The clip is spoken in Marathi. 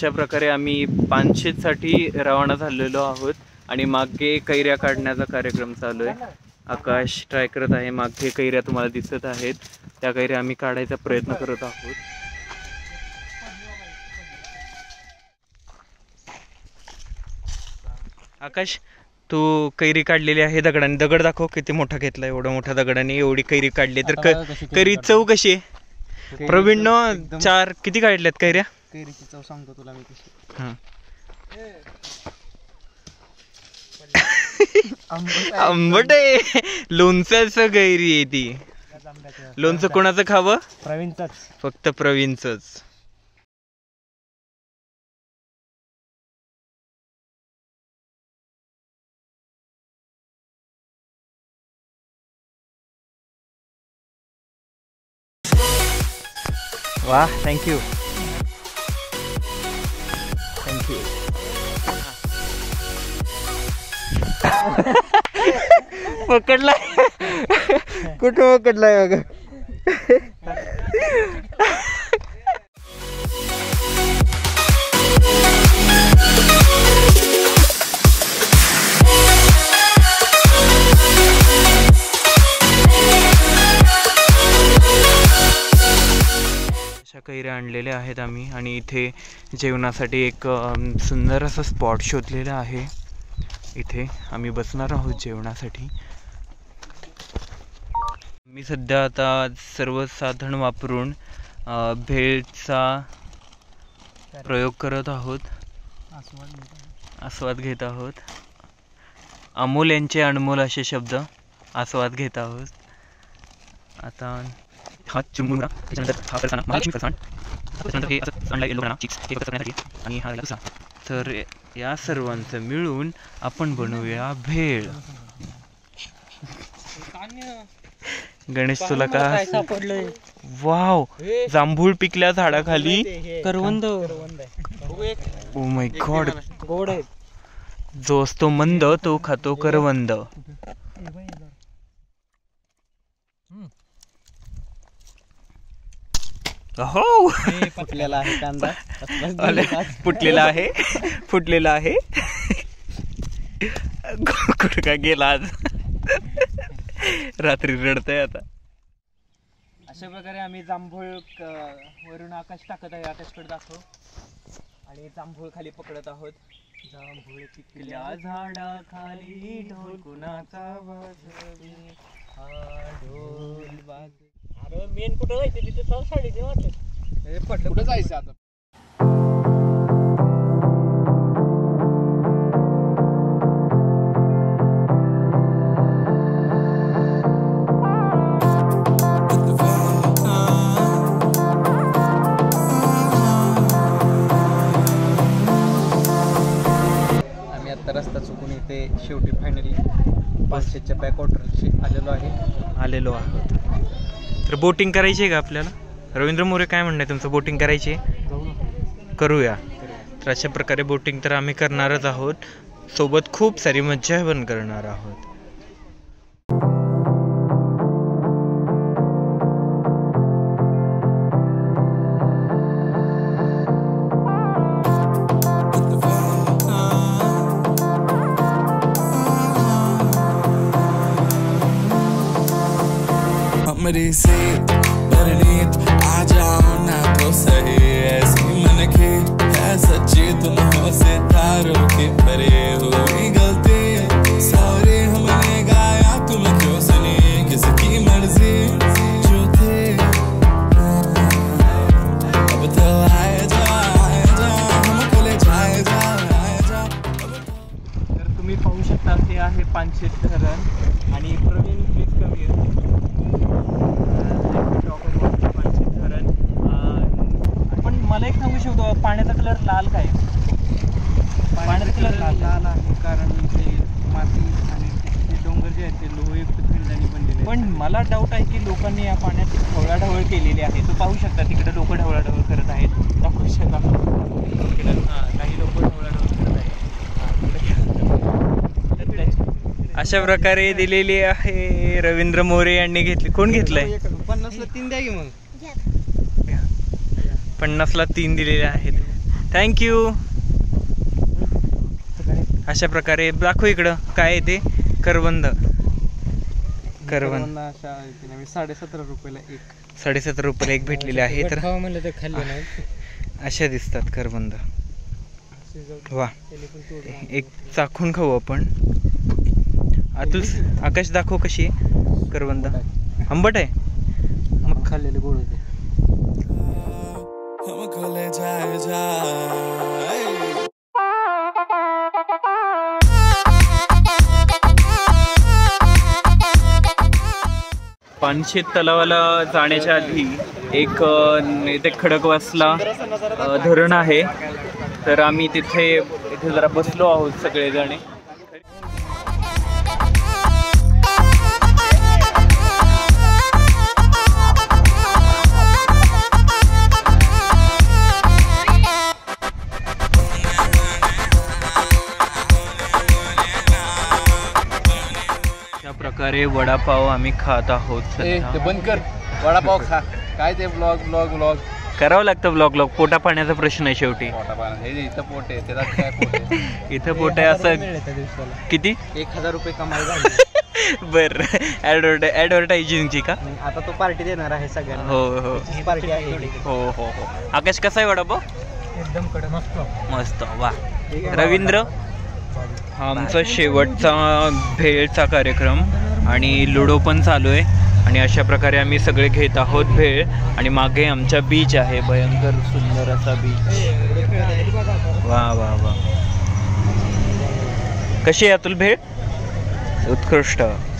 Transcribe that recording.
अशा प्रकारे आम्ही पानशेतसाठी रवाना झालेलो आहोत आणि मागे कैऱ्या काढण्याचा कार्यक्रम चालू आहे. आकाश ट्राय करत आहे. मागे कैऱ्या तुम्हाला दिसत आहेत, त्या कैऱ्या आम्ही काढायचा प्रयत्न करत आहोत. आकाश, तू कैरी काढलेली आहे दगडाने. दगड दाखव, किती मोठा घेतला. एवढा मोठ्या दगडाने एवढी कैरी काढली तर कैरी चव कशी आहे? प्रवीण चार किती काढल्यात कैऱ्या? कैरीची चव सांगतो तुला मी कशी. आंबट आहे. लोणच्याचं कैरी आहे ती. लोणचं कोणाचं खावं? प्रवीणचंच, फक्त प्रवीणचंच. वाह, थँक्यू थँक्यू. पकडलाय. कुठं पकडलाय बघा. कैऱ्या आणलेल्या आहेत आम्ही आणि इथे जेवणासाठी एक सुंदर असं स्पॉट शोधलेला आहे. इथे आम्ही बसणार आहोत जेवणासाठी. मी सध्या आता सर्व साधन वापरून भेळचा प्रयोग करत आहोत, आस्वाद घेत आहोत. अमोल यांचे अनमोल असे शब्द, आस्वाद घेत आहोत. आता हा चिंबुरा, त्याच्यानंतर हा फरसाणा, महालक्ष्मी फरसाण, त्याच्यानंतर हे असं आणला येलो बनाना चिप्स, हे फक्त करण्यासाठी, आणि हा दुसरा. तर या सर्वांचं मिळून आपण बनवूया भेळ. गणेश, तुला काय सापडलंय? वाव, जांभूळ पिकल्या झाडाखाली. करवंद. ओ माय गॉड, गोड आहे. जो असतो मंद तो खातो करवंद. हो, फुटलेला आहे कांदा. फुटलेला आहे, फुटलेला आहे. कुठं काय गेला आज? रात्री रडतय आता. अशा प्रकारे आम्ही जांभूळ वरून आकाश टाकत आहे. आकाशकडे दाखव. आणि जांभूळ खाली पकडत आहोत. जांभूळ पिकल्या झाडाखाली ढोल कुणाचा वाजवी, हा ढोल वाजवी. अरे मेन कुठं जायचं? तिथे जाऊन साडीचे वाटत पडलं. कुठं जायचं आता? आम्ही आता रस्ता चुकून इथे शेवटी फायनली पानशेतच्या बॅकवॉटरशी आलेलो आहोत. तर बोटिंग करायची आहे का आपल्याला? रवींद्र मोरे, काय म्हणणं आहे तुमचं? बोटिंग करायची आहे? करूया. तर अशा प्रकारे बोटिंग तर आम्ही करणारच आहोत, सोबत खूप सारी मज्जा पण करणार आहोत. मेरी से परनीत आ जाओ ना तो सही, ऐसी मन की है सच्ची तुम हो सितारों की परे हुई गलती सॉरी हमने गाया तुम क्यों सुनी किसकी मर्जी जो थे अब तो आए जा हमको ले जाए जा. तर तुम्ही पाहू शकता ते आहे पानशेत धरण आणि प्रवीण प्लीज कमी आहे. पण मला एक सांगू शकतो, पाण्याचा कलर लाल काय? पाण्याचा कलर लाल आहे कारण ते माती आणि ते डोंगर जे आहेत ते लोहयुक्त खनिजांनी बनलेले. पण मला डाऊट आहे की लोकांनी या पाण्यात ढवळाढवळ केलेली आहे. तो पाहू शकता तिकडे लोक ढवळाढवळ करत आहेत. दाखवू शकता काही लोक ढवळाढवळ करत आहेत. अशा प्रकारे दिलेली आहे. रवींद्र मोरे यांनी घेतली. कोण घेतलंय? 50ला 3 द्या की मग. 50ला 3 दिलेले आहेत. थँक्यू. अशा प्रकारे दाखव इकडं काय आहे ते. करवंद. करवंद 17.5 रुपयाला एक. 17.5 रुपयाला एक भेटलेले आहे. तर अशा दिसतात करवंद. वा, एक चाखून खाऊ आपण. अतुल आकाश दाखव कशी आहे करवंद. आंबट आहे मग खाल्लेले गोड होते. पानशेत तलावाला जाण्याच्या आधी एक इथे खडकवासला धरण आहे. तर आम्ही इथे जरा बसलो आहोत सगळेजण. प्रकारे वडापाव आम्ही खात आहोत. ते बंद कर, वडापाव खा. काय ते ब्लॉग करावं लागतं. ब्लॉग पोटा पाण्याचा प्रश्न आहे शेवटी. इथं पोट आहे, त्याला काय पोट आहे? इथं पोट आहे. असं किती 1000 रुपये कमाई झाली. बरं, ऍडव्हर्टायझिंगची का? आता तो पार्टी देणार आहे सगळ्यांना. हो, पार्टी आहे. हो. आकाश कसा आहे वडापाव? एकदम मस्त. वा. रवींद्र, आमचा शेवटचा भेळचा कार्यक्रम आणि लुडो पण चालू आहे. आणि अशा प्रकारे आम्ही सगळे घेत आहोत भेळ. आणि मागे आमचा बीच आहे, भयंकर सुंदर असा बीच. वा. कशी आहे अतुल भेळ? उत्कृष्ट.